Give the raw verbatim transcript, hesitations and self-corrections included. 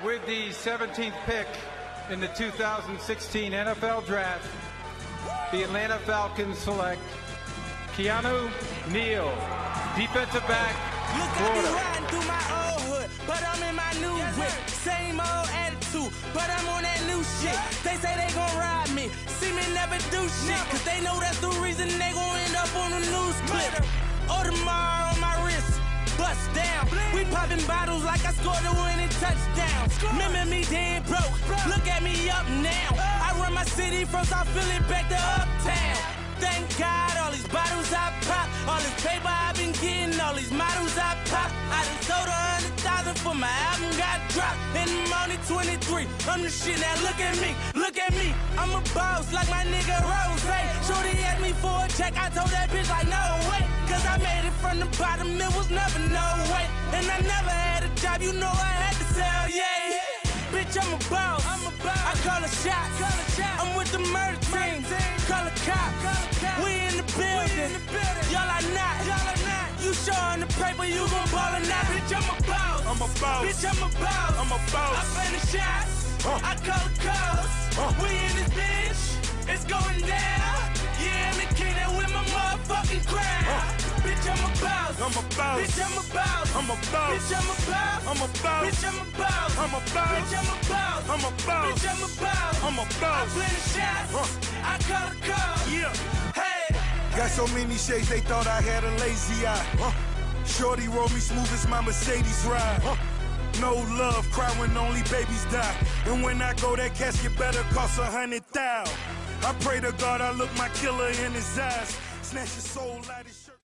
With the seventeenth pick in the two thousand sixteen N F L Draft, the Atlanta Falcons select Keanu Neal, defensive back, Look, Florida. I be riding through my old hood, but I'm in my new yes, whip. Same old attitude, but I'm on that new shit. They say they gon' ride me, see me never do shit, cause they know that's the reason they gon' end up on the news clip. Audemars on my wrist, bust down. We popping bottles like I scored a winning touchdown. Remember me dead broke, look at me up now. I run my city from South Philly back to Uptown. Thank God, all these bottles I pop, all this paper I've been getting, all these models I pop. I done sold a hundred thousand for my album got dropped, and I'm only twenty-three. I'm the shit now. Look at me, look at me. I'm a boss like my nigga Rose. Shorty asked me for a check, I told that bitch like no way, cause I made it from the bottom. It was never no way, and I never had a job. You know I had to sell, yeah. Bitch, I'm a boss. I'm a boss. I call a shot. Call a shot. I'm with the murder team. Call a cop. Call a cop. We in the building. Y'all are not. Y'all are not. You showing the paper, you gon' ball or not. Bitch, I'm a boss. I'm a boss. Bitch, I'm a boss. I'm a boss. I play the shots. Uh. I call the calls. Uh. We in this bitch. It's going down. Yeah, I'm the king that with my motherfucking crown. Uh. Bitch, I'm a boss. I'm a boss. Bitch, I'm a boss. I'm a boss. Bitch, I'm a boss. I'm a boss. Bitch, I'm a boss. I'm a boss. Bitch, I'm a boss. I'm a boss. Bitch, I'm a boss. I'm a boss. I play the shots. Uh. I call the calls. Yeah. Hey. Got so many shades they thought I had a lazy eye. Uh. Shorty roll me smooth as my Mercedes ride. Uh. No love, cry when only babies die. And when I go, that casket better cost a hundred thousand. I pray to God I look my killer in his eyes. Snatch his soul out of